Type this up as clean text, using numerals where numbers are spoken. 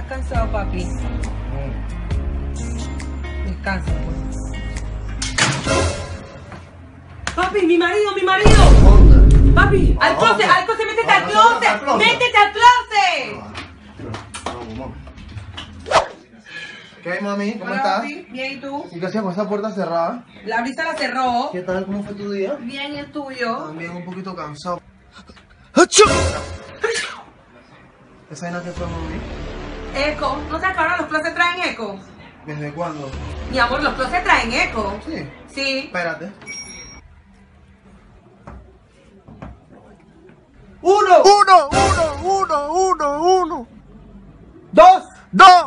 cansado, papi? Descansa, pues. Papi, mi marido. ¿Dónde? Papi, al closet, métete al closet. ¡Métete al closet! ¿Qué hay, mami? ¿Cómo Hola, estás? papi. Bien, ¿y tú? ¿Y qué hacías con esa puerta cerrada? La brisa la cerró. ¿Qué tal? ¿Cómo fue tu día? Bien, ¿y el tuyo? También un poquito cansado. ¿Esa vaina qué fue, mami? Eco. ¿No sabes que ahora los closets traen eco? ¿Desde cuándo? Mi amor, los closets traen eco. Sí. Sí. Espérate. Uno, dos,